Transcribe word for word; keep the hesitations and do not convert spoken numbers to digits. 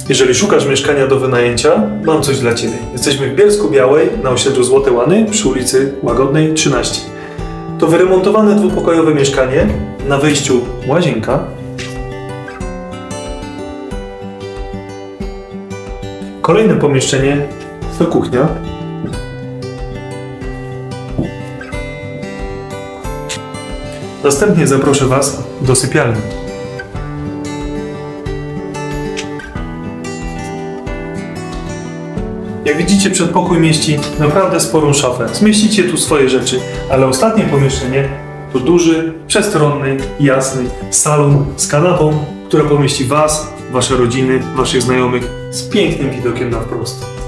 Jeżeli szukasz mieszkania do wynajęcia, mam coś dla Ciebie. Jesteśmy w Bielsku-Białej na osiedlu Złote Łany przy ulicy Łagodnej trzynaście. To wyremontowane dwupokojowe mieszkanie, na wejściu łazienka. Kolejne pomieszczenie to kuchnia. Następnie zaproszę Was do sypialni. Jak widzicie, przedpokój mieści naprawdę sporą szafę. Zmieścicie tu swoje rzeczy, ale ostatnie pomieszczenie to duży, przestronny, jasny salon z kanapą, która pomieści Was, Wasze rodziny, Waszych znajomych z pięknym widokiem na wprost.